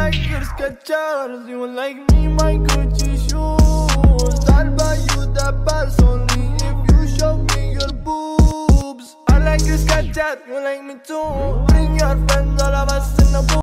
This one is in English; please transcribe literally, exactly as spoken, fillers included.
like your Skechers, you like me my Gucci shoes. I'll buy you the purse only if you show me your boobs. I like your Skechers, you like me too. Bring your friends, all of us in the booth.